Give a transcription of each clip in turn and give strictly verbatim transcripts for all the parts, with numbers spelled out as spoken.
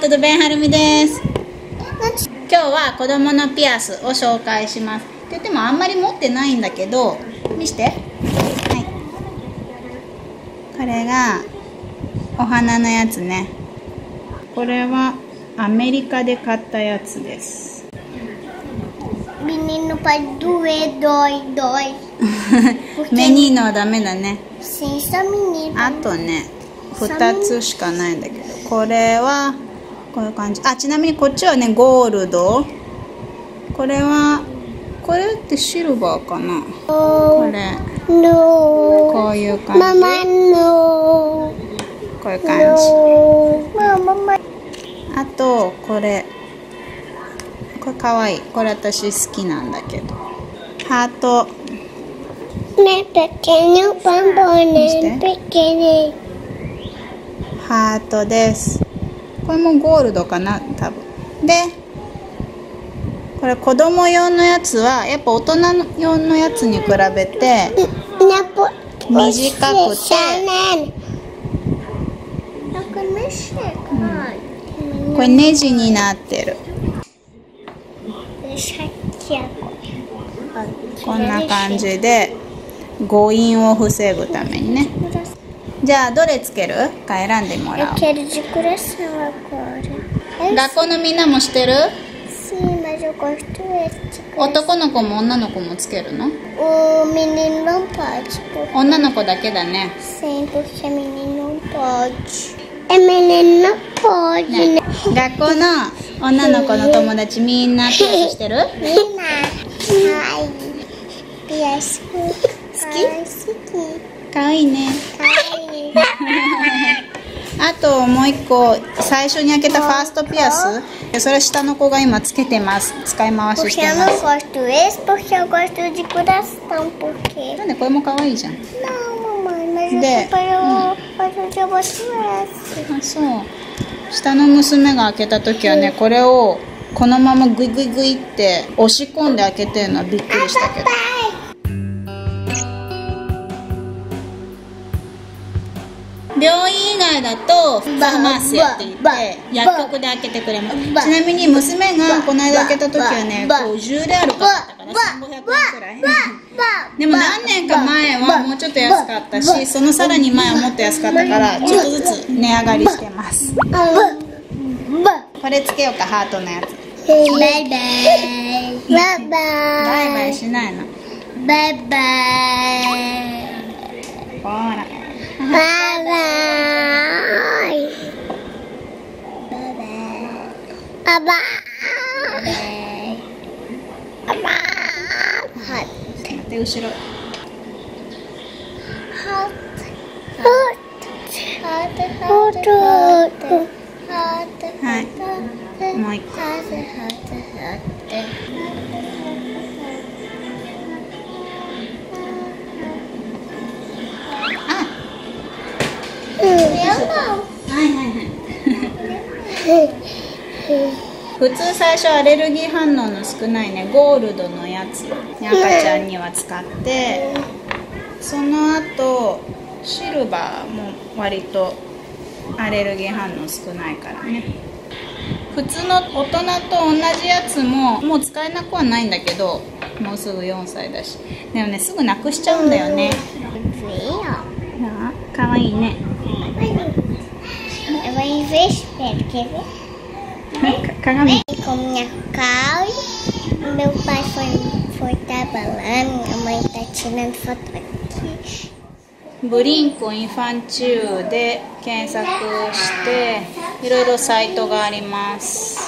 トとベンハルミです。今日は子供のピアスを紹介します。って言ってもあんまり持ってないんだけど、見して。はい。これがお花のやつね。これはアメリカで買ったやつです。 Menino pai doer, dói, dói. メニーノはダメだね。 Sim, só menino. あとね、ふたつしかないんだけど、これはこういう感じ。あ、ちなみにこっちはね、ゴールド。これはこれってシルバーかな。これ No. こういう感じ。 Mama, no. こういう感じ。 No. Mama. あとこれこれかわいい。これ私好きなんだけど、ハート。 Me pequeño bombón, pequeño. ハートです。これもゴールドかな多分で、これ子供用のやつはやっぱ大人用のやつに比べて短くて、うん、これネジになってる。こんな感じで誤飲を防ぐためにね。じゃあどれつけるか選んでもらおう。学校のみんなもしてる？男の子も女の子もつけるの？女の子だけだね。ね、学校の女の子の友達みんなピアスしてる？好き？かわいいね。あともう一個、最初に開けたファーストピアス、それ下の子が今つけてます。使い回ししてます。なんでこれもかわいいじゃん。で、うん、あ、そう。下の娘が開けた時はね、これをこのままグイグイグイって押し込んで開けてるのはびっくりしたけど。病院以外だとファーマシーって言って薬局で開けてくれます。ちなみに娘がこの間開けた時はね、ごじゅうレアルかかったかな、せんごひゃくえんくらい。でも何年か前はもうちょっと安かったし、そのさらに前はもっと安かったから、ちょっとずつ値上がりしてます。これつけようか、ハートのやつ。 バイバイ。バイバイ。 バイバイしないの。 バイバイ。 ほら。 バイバイ。バイバイ。 で、後ろ。はい。もう一個。はいはいはい普通最初アレルギー反応の少ないね、ゴールドのやつ赤ちゃんには使って、その後シルバーも割とアレルギー反応少ないからね。普通の大人と同じやつももう使えなくはないんだけど、もうすぐよんさいだし。でもね、すぐなくしちゃうんだよね。かわいいね。鏡。 Meu pai foi, foi trabalhar, minha mãe tá tirando foto aqui. ブリンコインファンチューで検索していろいろサイトがあります。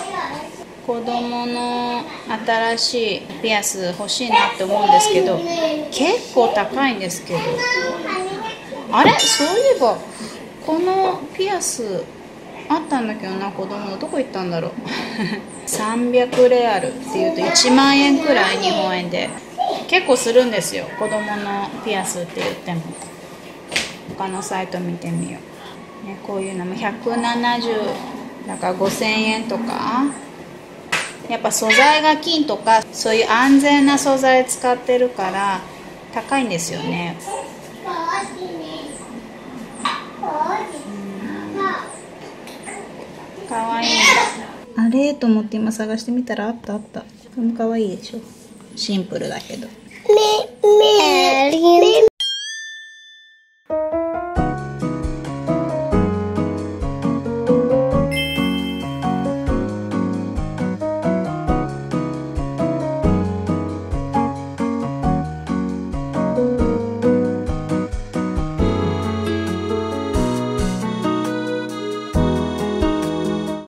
子供の新しいピアス欲しいなって思うんですけど、結構高いんですけど、あれ、そういえばこのピアスあったんだけどな、子供の。どこ行ったんだろう。さんびゃくレアルっていうといちまんえんくらい、日本円で結構するんですよ、子供のピアスって言っても。他のサイト見てみよう、ね、こういうのもひゃくななじゅうだからごせんえんとか。やっぱ素材が金とかそういう安全な素材使ってるから高いんですよね。かわいいんだ。 あれと思って今探してみたらあったあった。これも可愛いでしょ。シンプルだけど。 メメリン